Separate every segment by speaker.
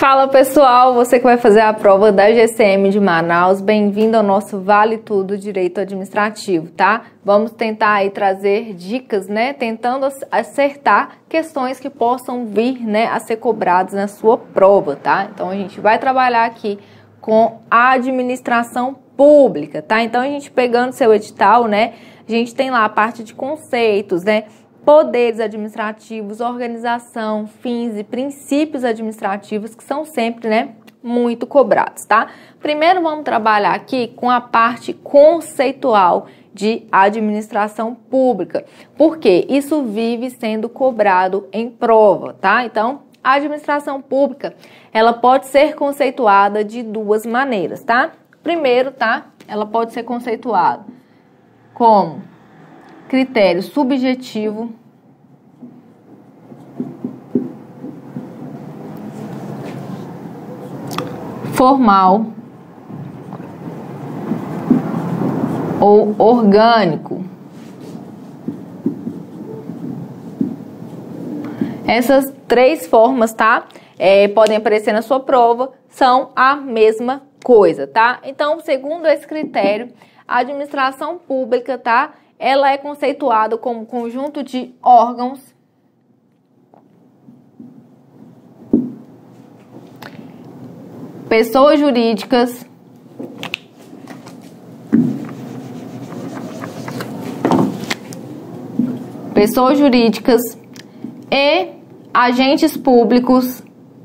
Speaker 1: Fala pessoal, você que vai fazer a prova da GCM de Manaus, bem-vindo ao nosso Vale Tudo Direito Administrativo, tá? Vamos tentar aí trazer dicas, né? Tentando acertar questões que possam vir, né, a ser cobradas na sua prova, tá? Então a gente vai trabalhar aqui com a administração pública, tá? Então a gente pegando seu edital, né? A gente tem lá a parte de conceitos, né? Poderes administrativos, organização, fins e princípios administrativos que são sempre, né, muito cobrados, tá? Primeiro vamos trabalhar aqui com a parte conceitual de administração pública, porque isso vive sendo cobrado em prova, tá? Então, a administração pública, ela pode ser conceituada de duas maneiras, tá? Primeiro, tá? Ela pode ser conceituada como critério subjetivo, formal ou orgânico. Essas três formas, tá? Podem aparecer na sua prova, são a mesma coisa, tá? Então, segundo esse critério, a administração pública, tá? Ela é conceituada como conjunto de órgãos, pessoas jurídicas, e agentes públicos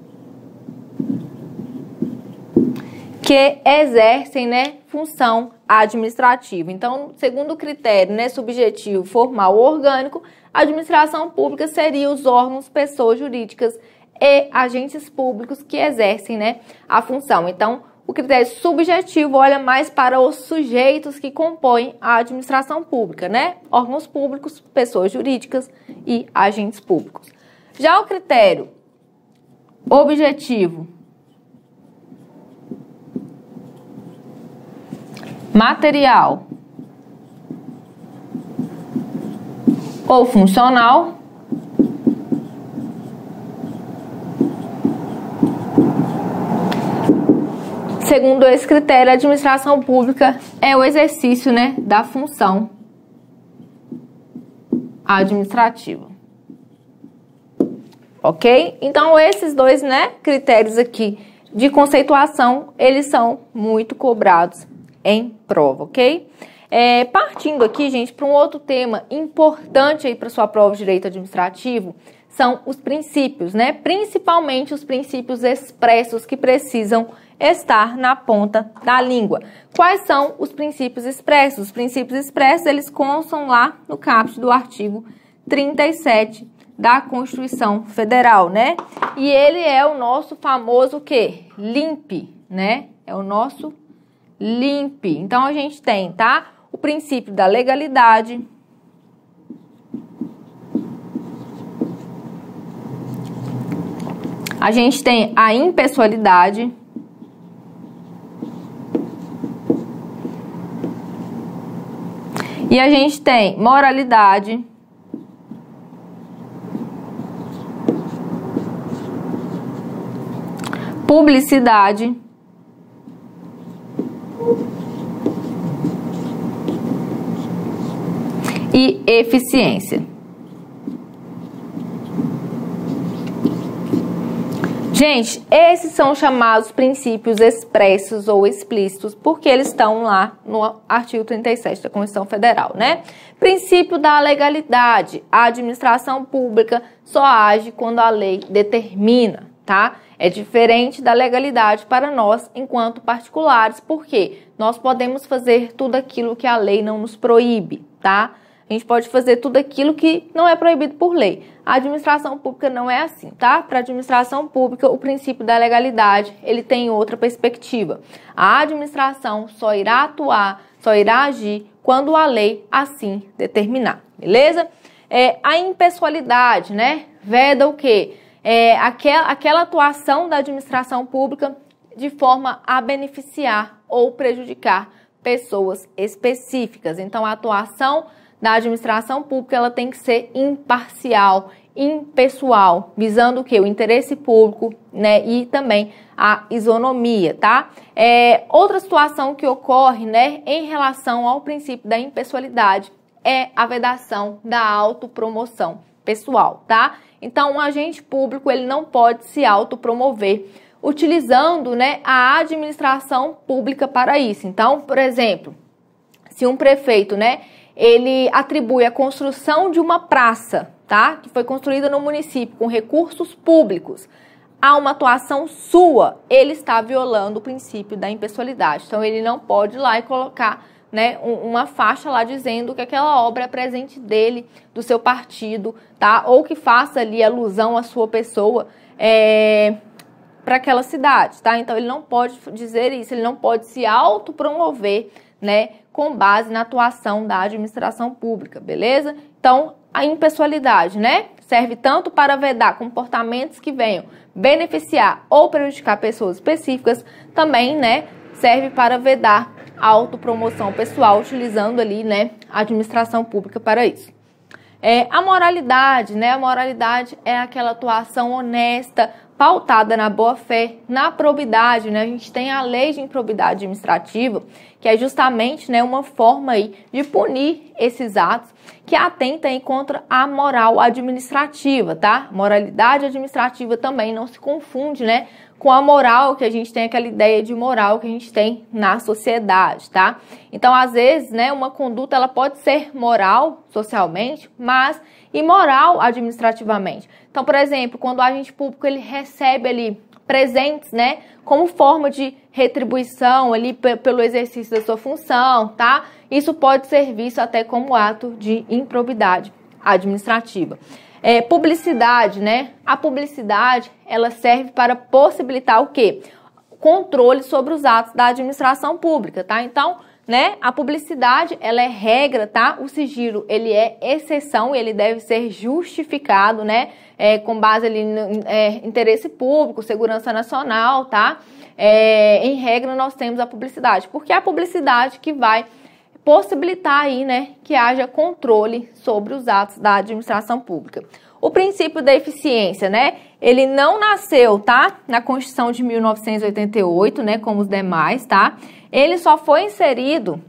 Speaker 1: que exercem, né, função administrativa. Então, segundo o critério, né, subjetivo, formal ou orgânico, a administração pública seria os órgãos, pessoas jurídicas e agentes públicos que exercem, né, a função. Então, o critério subjetivo olha mais para os sujeitos que compõem a administração pública, né? Órgãos públicos, pessoas jurídicas e agentes públicos. Já o critério objetivo, material ou funcional, segundo esse critério, a administração pública é o exercício, né, da função administrativa. Ok? Então, esses dois, né, critérios aqui de conceituação, eles são muito cobrados em prova, ok? Partindo aqui, gente, para um outro tema importante aí para sua prova de direito administrativo, são os princípios, né? Principalmente os princípios expressos que precisam estar na ponta da língua. Quais são os princípios expressos? Os princípios expressos, eles constam lá no caput do artigo 37 da Constituição Federal, né? E ele é o nosso famoso o quê? LIMP, né? É o nosso LIMP. Então, a gente tem, tá? O princípio da legalidade, a gente tem a impessoalidade, e a gente tem moralidade, publicidade e eficiência. Gente, esses são chamados princípios expressos ou explícitos, porque eles estão lá no artigo 37 da Constituição Federal, né? Princípio da legalidade. A administração pública só age quando a lei determina, tá? É diferente da legalidade para nós, enquanto particulares, porque nós podemos fazer tudo aquilo que a lei não nos proíbe, tá? A gente pode fazer tudo aquilo que não é proibido por lei. A administração pública não é assim, tá? Para a administração pública, o princípio da legalidade, ele tem outra perspectiva. A administração só irá atuar, só irá agir quando a lei assim determinar, beleza? A impessoalidade, né? Veda o quê? Aquela atuação da administração pública de forma a beneficiar ou prejudicar pessoas específicas. Então, a atuação da administração pública ela tem que ser imparcial, impessoal, visando o quê? O interesse público, né, e também a isonomia, tá? Outra situação que ocorre, né, em relação ao princípio da impessoalidade é a vedação da autopromoção pessoal, tá? Então, um agente público, ele não pode se autopromover utilizando, né, a administração pública para isso. Então, por exemplo, se um prefeito, né, ele atribui a construção de uma praça, tá, que foi construída no município com recursos públicos, a uma atuação sua, ele está violando o princípio da impessoalidade. Então, ele não pode ir lá e colocar, né, uma faixa lá dizendo que aquela obra é presente dele, do seu partido, tá, ou que faça ali alusão à sua pessoa, para aquela cidade, tá? Então, ele não pode dizer isso, ele não pode se autopromover, né, com base na atuação da administração pública, beleza? Então, a impessoalidade, né, serve tanto para vedar comportamentos que venham beneficiar ou prejudicar pessoas específicas, também, né, serve para vedar a autopromoção pessoal, utilizando ali, né, a administração pública para isso. A moralidade, né, a moralidade é aquela atuação honesta, pautada na boa-fé, na probidade, né? A gente tem a lei de improbidade administrativa, que é justamente, né, uma forma aí de punir esses atos que atentam contra a moral administrativa, tá? Moralidade administrativa também não se confunde, né, com a moral, que a gente tem aquela ideia de moral que a gente tem na sociedade, tá? Então, às vezes, né, uma conduta ela pode ser moral socialmente, mas imoral administrativamente. Então, por exemplo, quando o agente público ele recebe ali presentes, né, como forma de retribuição ali pelo exercício da sua função, tá? Isso pode ser visto até como ato de improbidade administrativa. Publicidade, né? A publicidade, ela serve para possibilitar o quê? Controle sobre os atos da administração pública, tá? Então, né, a publicidade, ela é regra, tá? O sigilo, ele é exceção e ele deve ser justificado, né? Com base ali no interesse público, segurança nacional, tá? Em regra, nós temos a publicidade, porque é a publicidade que vai possibilitar aí, né, que haja controle sobre os atos da administração pública. O princípio da eficiência, né, ele não nasceu, tá, na Constituição de 1988, né, como os demais, tá? Ele só foi inserido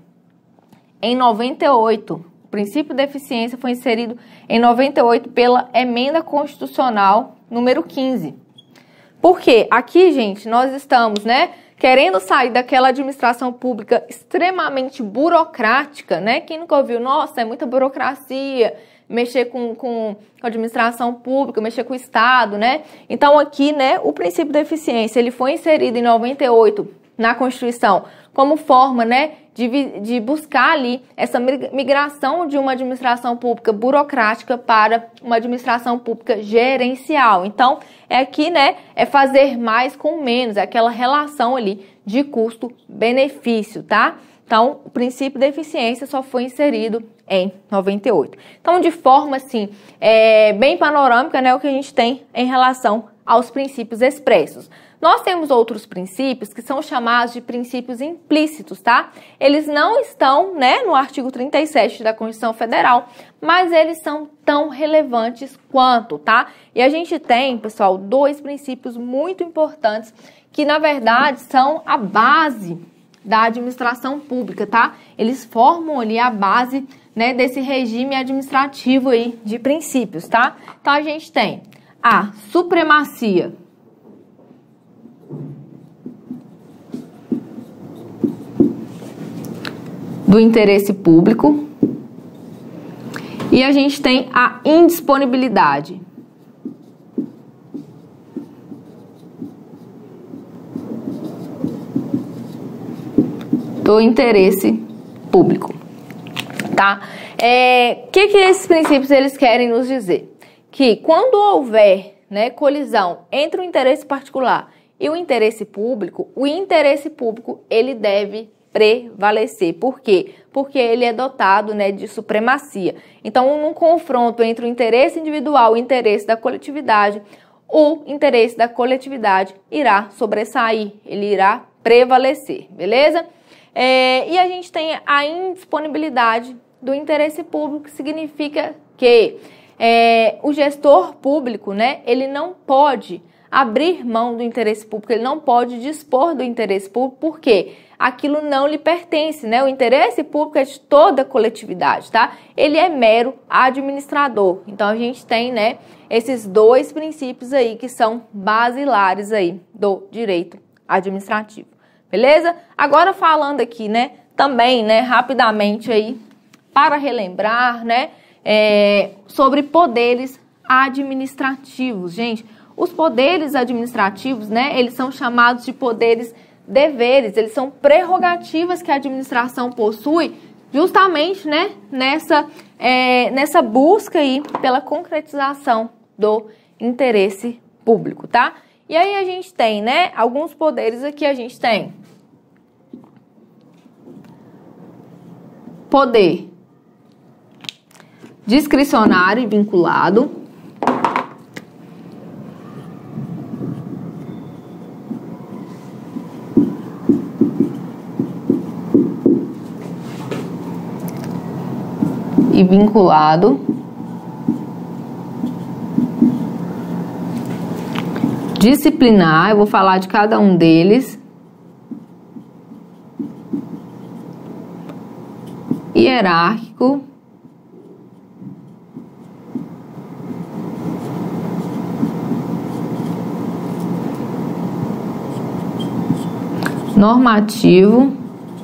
Speaker 1: em 98. O princípio da eficiência foi inserido em 98 pela Emenda Constitucional número 15. Por quê? Aqui, gente, nós estamos, né, querendo sair daquela administração pública extremamente burocrática, né? Quem nunca ouviu, nossa, é muita burocracia, mexer com a administração pública, mexer com o Estado, né? Então, aqui, né, o princípio da eficiência, ele foi inserido em 98 na Constituição como forma, né, de buscar ali essa migração de uma administração pública burocrática para uma administração pública gerencial. Então, aqui, né, é fazer mais com menos, é aquela relação ali de custo-benefício, tá? Então, o princípio da eficiência só foi inserido em 98. Então, de forma, assim, bem panorâmica, né, o que a gente tem em relação aos princípios expressos. Nós temos outros princípios que são chamados de princípios implícitos, tá? Eles não estão, né, no artigo 37 da Constituição Federal, mas eles são tão relevantes quanto, tá? E a gente tem, pessoal, dois princípios muito importantes que, na verdade, são a base da administração pública, tá? Eles formam ali a base, né, desse regime administrativo aí de princípios, tá? Então, a gente tem a supremacia do interesse público e a gente tem a indisponibilidade do interesse público, tá? Que esses princípios eles querem nos dizer? Que quando houver, né, colisão entre o interesse particular e o interesse público ele deve prevalecer. Por quê? Porque ele é dotado, né, de supremacia. Então, num confronto entre o interesse individual e o interesse da coletividade, o interesse da coletividade irá sobressair, ele irá prevalecer, beleza? E a gente tem a indisponibilidade do interesse público, que significa que o gestor público, né, ele não pode abrir mão do interesse público, ele não pode dispor do interesse público, porque aquilo não lhe pertence, né? O interesse público é de toda a coletividade, tá? Ele é mero administrador. Então, a gente tem, né, esses dois princípios aí que são basilares aí do direito administrativo, beleza? Agora, falando aqui, né, também, né, rapidamente aí, para relembrar, né, sobre poderes administrativos, gente. Os poderes administrativos, né, eles são chamados de poderes deveres, eles são prerrogativas que a administração possui justamente, né, nessa busca aí pela concretização do interesse público, tá? E aí a gente tem, né, alguns poderes aqui a gente tem. Poder discricionário e vinculado. E vinculado. Disciplinar, eu vou falar de cada um deles. Hierárquico. Normativo.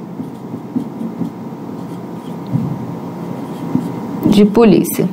Speaker 1: De polícia.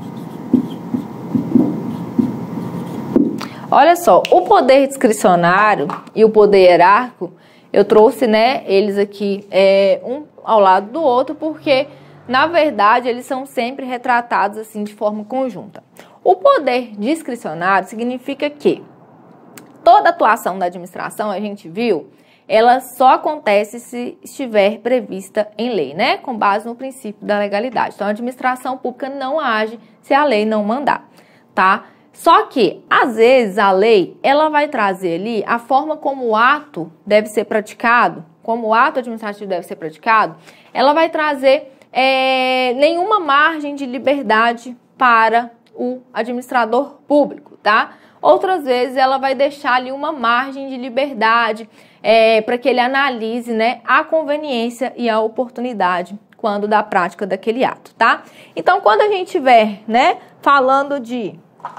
Speaker 1: Olha só, o poder discricionário e o poder hierárquico, eu trouxe, né, eles aqui um ao lado do outro, porque, na verdade, eles são sempre retratados assim de forma conjunta. O poder discricionário significa que toda atuação da administração, a gente viu, ela só acontece se estiver prevista em lei, né? Com base no princípio da legalidade. Então, a administração pública não age se a lei não mandar, tá? Só que, às vezes, a lei, ela vai trazer ali a forma como o ato deve ser praticado, como o ato administrativo deve ser praticado, ela vai trazer nenhuma margem de liberdade para o administrador público, tá? Outras vezes, ela vai deixar ali uma margem de liberdade para que ele analise, né, a conveniência e a oportunidade quando da prática daquele ato, tá? Então, quando a gente estiver, né, falando de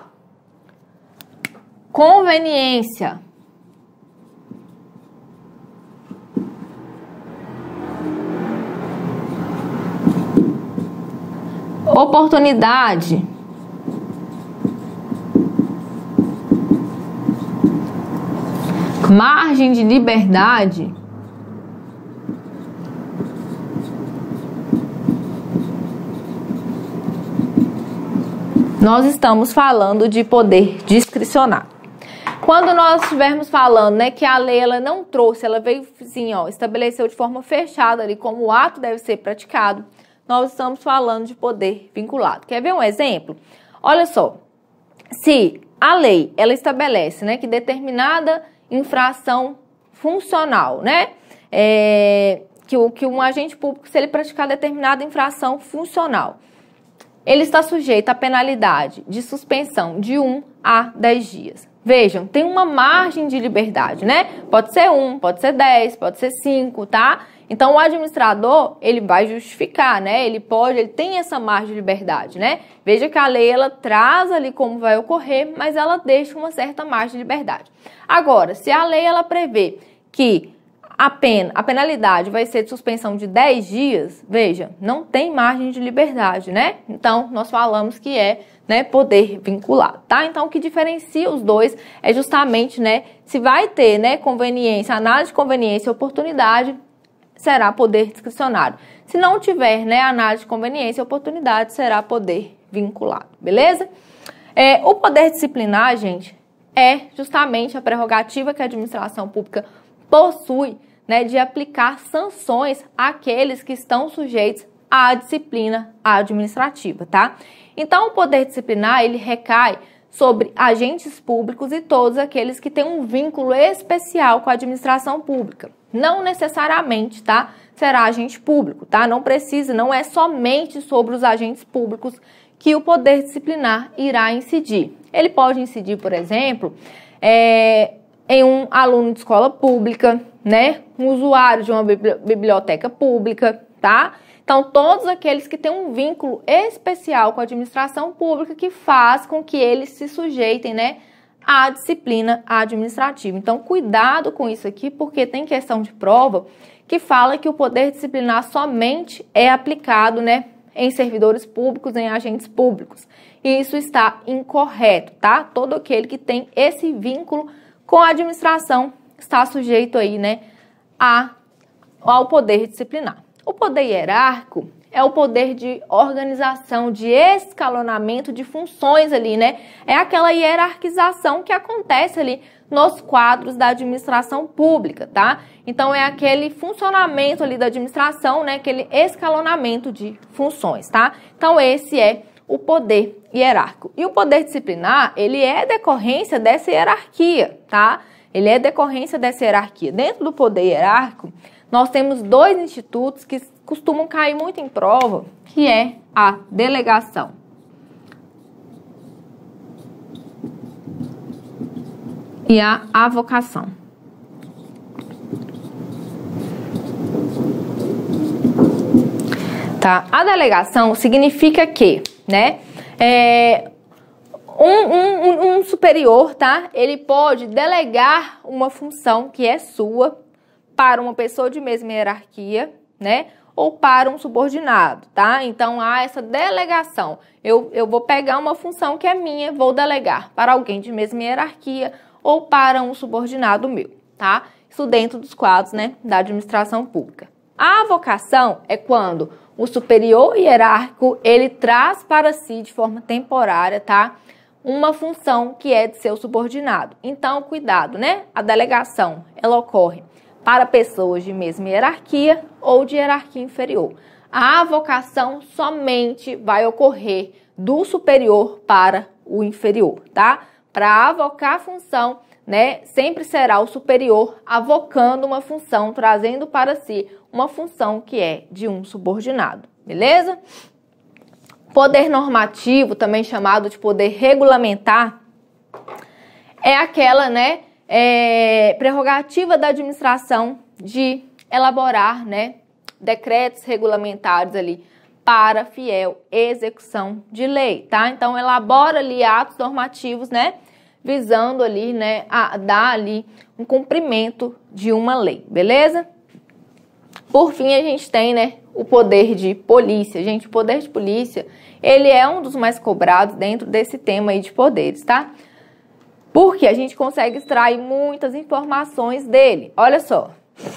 Speaker 1: conveniência, oportunidade, margem de liberdade, nós estamos falando de poder discricionário. Quando nós estivermos falando, né, que a lei ela não trouxe, ela veio assim, ó, estabeleceu de forma fechada ali como o ato deve ser praticado, nós estamos falando de poder vinculado. Quer ver um exemplo? Olha só, se a lei ela estabelece, né, que determinada infração funcional, né, que um agente público, se ele praticar determinada infração funcional, ele está sujeito à penalidade de suspensão de 1 a 10 dias. Vejam, tem uma margem de liberdade, né? Pode ser 1, pode ser 10, pode ser 5, tá? Então, o administrador, ele vai justificar, né? Ele tem essa margem de liberdade, né? Veja que a lei, ela traz ali como vai ocorrer, mas ela deixa uma certa margem de liberdade. Agora, se a lei, ela prevê que a penalidade vai ser de suspensão de 10 dias, veja, não tem margem de liberdade, né? Então, nós falamos que né, poder vinculado, tá? Então, o que diferencia os dois é justamente, né, se vai ter, né, conveniência, análise de conveniência e oportunidade, será poder discricionário. Se não tiver, né, análise de conveniência e oportunidade, será poder vinculado, beleza? O poder disciplinar, gente, é justamente a prerrogativa que a administração pública possui, né, de aplicar sanções àqueles que estão sujeitos à disciplina administrativa, tá? Então, o poder disciplinar, ele recai sobre agentes públicos e todos aqueles que têm um vínculo especial com a administração pública. Não necessariamente, tá? Será agente público, tá? Não é somente sobre os agentes públicos que o poder disciplinar irá incidir. Ele pode incidir, por exemplo, em um aluno de escola pública, né? Um usuário de uma biblioteca pública, tá? Então, todos aqueles que têm um vínculo especial com a administração pública que faz com que eles se sujeitem, né, à disciplina administrativa. Então, cuidado com isso aqui, porque tem questão de prova que fala que o poder disciplinar somente é aplicado, né, em servidores públicos, em agentes públicos. E isso está incorreto, tá? Todo aquele que tem esse vínculo com a administração está sujeito aí, né, ao poder disciplinar. O poder hierárquico é o poder de organização, de escalonamento de funções ali, né? É aquela hierarquização que acontece ali nos quadros da administração pública, tá? Então, é aquele funcionamento ali da administração, né? Aquele escalonamento de funções, tá? Então, esse é o poder hierárquico. E o poder disciplinar, ele é decorrência dessa hierarquia, tá? Ele é decorrência dessa hierarquia. Dentro do poder hierárquico, nós temos dois institutos que costumam cair muito em prova, que é a delegação e a avocação. Tá? A delegação significa que, né, um superior, tá? Ele pode delegar uma função que é sua para uma pessoa de mesma hierarquia, né? Ou para um subordinado, tá? Então, há essa delegação. Eu vou pegar uma função que é minha, vou delegar para alguém de mesma hierarquia ou para um subordinado meu, tá? Isso dentro dos quadros, né, da administração pública. A avocação é quando o superior hierárquico, ele traz para si, de forma temporária, tá? Uma função que é de seu subordinado. Então, cuidado, né? A delegação, ela ocorre para pessoas de mesma hierarquia ou de hierarquia inferior. A avocação somente vai ocorrer do superior para o inferior, tá? Para avocar a função, né, sempre será o superior avocando uma função, trazendo para si uma função que é de um subordinado, beleza? Poder normativo, também chamado de poder regulamentar, é aquela, né, prerrogativa da administração de elaborar, né, decretos regulamentares ali para fiel execução de lei, tá? Então, elabora ali atos normativos, né, visando ali, né, a dar ali um cumprimento de uma lei, beleza? Por fim, a gente tem, né, o poder de polícia. Gente, o poder de polícia, ele é um dos mais cobrados dentro desse tema aí de poderes, tá? Porque a gente consegue extrair muitas informações dele. Olha só.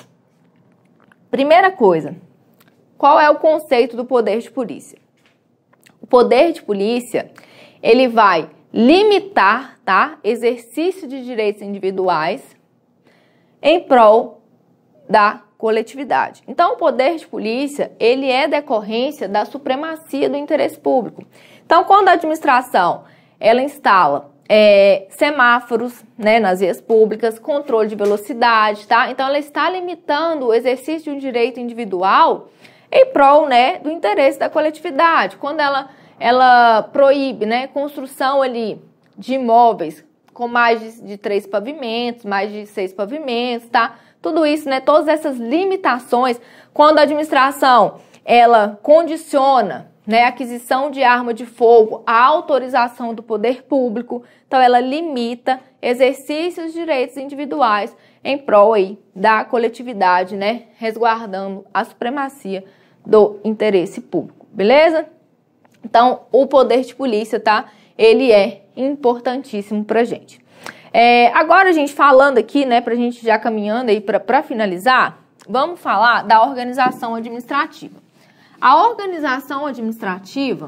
Speaker 1: Primeira coisa, qual é o conceito do poder de polícia? O poder de polícia, ele vai limitar, tá, exercício de direitos individuais em prol da coletividade. Então, o poder de polícia, ele é decorrência da supremacia do interesse público. Então, quando a administração, ela instala semáforos, né, nas vias públicas, controle de velocidade, tá? Então, ela está limitando o exercício de um direito individual em prol, né, do interesse da coletividade. Quando ela proíbe, né, construção ali de imóveis com mais de 3 pavimentos, mais de 6 pavimentos, tá? Tudo isso, né, todas essas limitações, quando a administração, ela condiciona, né, a aquisição de arma de fogo à autorização do poder público, então ela limita exercícios de direitos individuais em prol aí da coletividade, né, resguardando a supremacia do interesse público, beleza? Então, o poder de polícia, tá, ele é importantíssimo pra gente. Agora, gente, falando aqui, né, pra gente já caminhando aí pra finalizar, vamos falar da organização administrativa. A organização administrativa,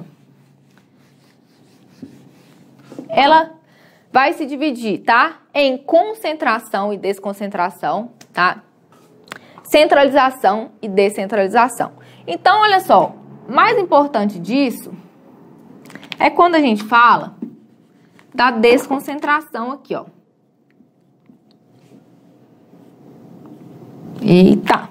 Speaker 1: ela vai se dividir, tá, em concentração e desconcentração, tá, centralização e descentralização. Então, olha só, mais importante disso é quando a gente fala da desconcentração aqui, ó. Eita!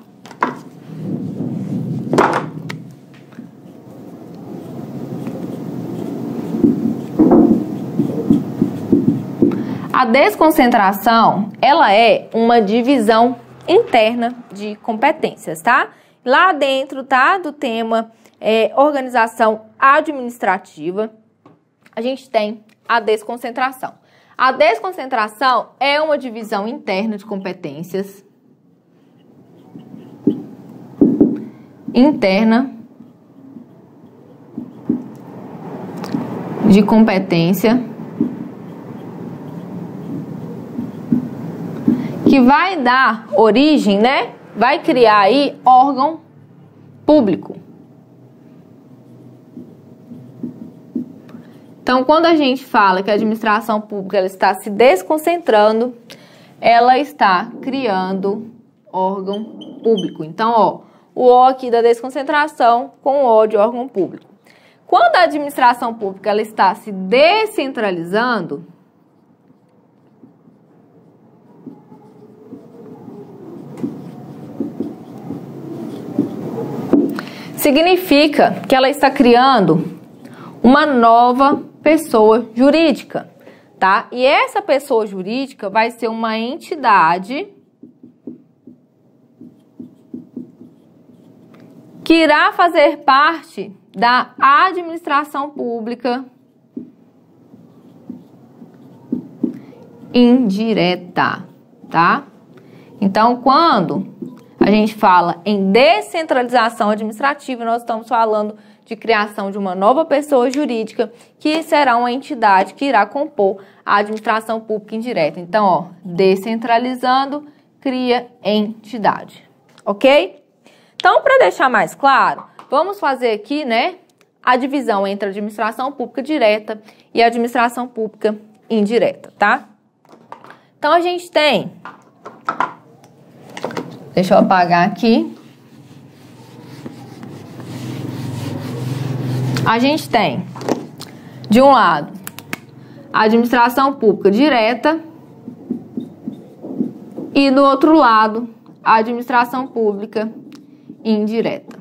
Speaker 1: A desconcentração, ela é uma divisão interna de competências, tá? Lá dentro, tá, do tema organização administrativa, a gente tem a desconcentração. A desconcentração é uma divisão interna de competências. Interna de competência que vai dar origem, né? Vai criar aí órgão público. Então, quando a gente fala que a administração pública ela está se desconcentrando, ela está criando órgão público. Então, ó, o O aqui da desconcentração com o O de órgão público. Quando a administração pública ela está se descentralizando, significa que ela está criando uma nova pessoa jurídica, tá? E essa pessoa jurídica vai ser uma entidade que irá fazer parte da administração pública indireta, tá? Então, quando a gente fala em descentralização administrativa, nós estamos falando de criação de uma nova pessoa jurídica que será uma entidade que irá compor a administração pública indireta. Então, ó, descentralizando, cria entidade, ok? Então, para deixar mais claro, vamos fazer aqui, né, a divisão entre a administração pública direta e a administração pública indireta, tá? Então, a gente tem... Deixa eu apagar aqui. A gente tem, de um lado, a administração pública direta e do outro lado, a administração pública indireta.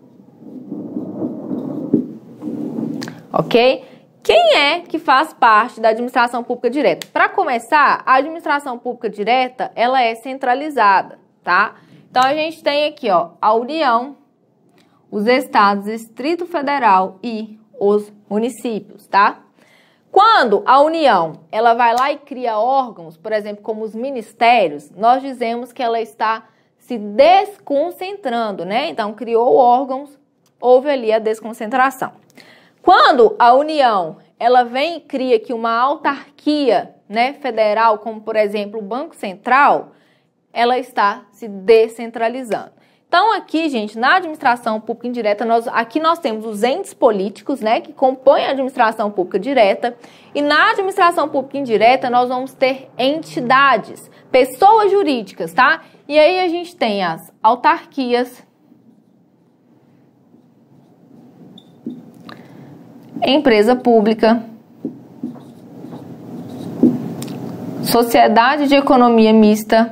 Speaker 1: Ok? Quem é que faz parte da administração pública direta? Para começar, a administração pública direta, ela é centralizada, tá? Então, a gente tem aqui, ó, a União, os estados, Distrito Federal e os municípios, tá? Quando a União, ela vai lá e cria órgãos, por exemplo, como os ministérios, nós dizemos que ela está se desconcentrando, né? Então, criou órgãos, houve ali a desconcentração. Quando a União, ela vem e cria aqui uma autarquia, né, federal, como, por exemplo, o Banco Central, ela está se descentralizando. Então, aqui, gente, na administração pública indireta, aqui nós temos os entes políticos, né, que compõem a administração pública direta. E na administração pública indireta, nós vamos ter entidades, pessoas jurídicas, tá? E aí a gente tem as autarquias, empresa pública, sociedade de economia mista,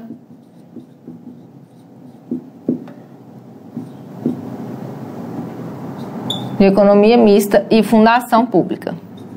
Speaker 1: e fundação pública.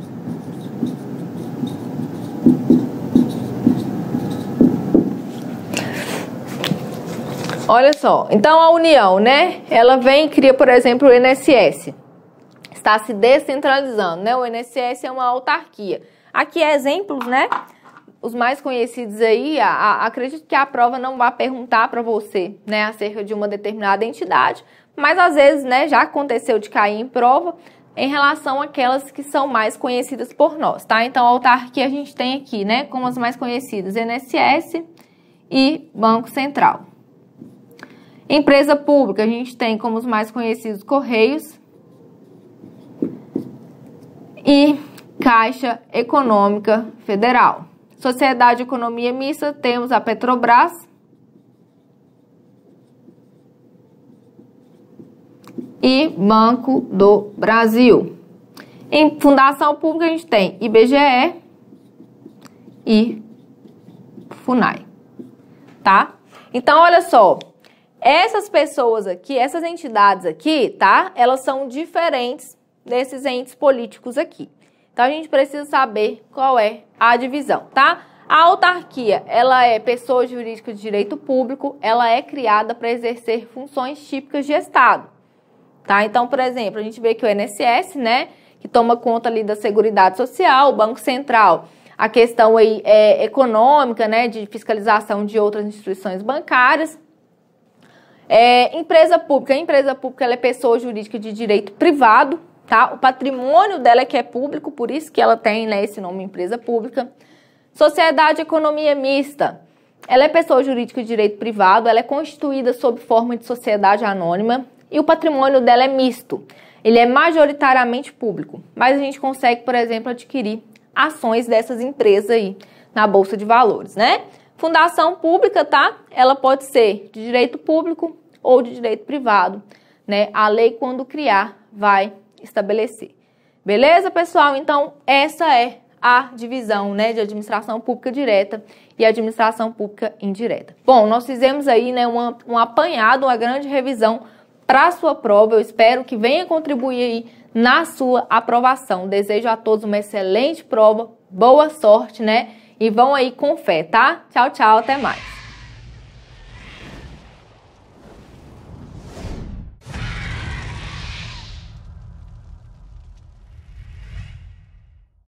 Speaker 1: Olha só, então a União, né, ela vem e cria, por exemplo, o INSS. Está se descentralizando, né? O INSS é uma autarquia. Aqui exemplos, né? Os mais conhecidos aí, acredito que a prova não vai perguntar para você, né, acerca de uma determinada entidade, mas às vezes, né, já aconteceu de cair em prova em relação àquelas que são mais conhecidas por nós, tá? Então, a autarquia a gente tem aqui, né, como as mais conhecidas, INSS e Banco Central. Empresa pública, a gente tem como os mais conhecidos Correios e Caixa Econômica Federal. Sociedade de Economia Mista, temos a Petrobras e Banco do Brasil. Em fundação pública, a gente tem IBGE e FUNAI, tá? Então, olha só, essas pessoas aqui, essas entidades aqui, tá? Elas são diferentes desses entes políticos aqui. Então, a gente precisa saber qual é a divisão, tá? A autarquia, ela é pessoa jurídica de direito público, ela é criada para exercer funções típicas de Estado, tá? Então, por exemplo, a gente vê que o INSS, né, que toma conta ali da Seguridade Social, o Banco Central, a questão aí econômica, né, de fiscalização de outras instituições bancárias. Empresa pública, ela é pessoa jurídica de direito privado, tá? O patrimônio dela é que é público, por isso que ela tem, né, esse nome empresa pública. Sociedade Economia Mista, ela é pessoa jurídica de direito privado, ela é constituída sob forma de sociedade anônima e o patrimônio dela é misto. Ele é majoritariamente público, mas a gente consegue, por exemplo, adquirir ações dessas empresas aí na Bolsa de Valores, né? Fundação pública, tá? Ela pode ser de direito público ou de direito privado, né? A lei, quando criar, vai estabelecer. Beleza, pessoal? Então, essa é a divisão, né, de administração pública direta e administração pública indireta. Bom, nós fizemos aí, né, um apanhado, uma grande revisão para a sua prova. Eu espero que venha contribuir aí na sua aprovação. Desejo a todos uma excelente prova, boa sorte, né? E vão aí com fé, tá? Tchau, tchau, até mais.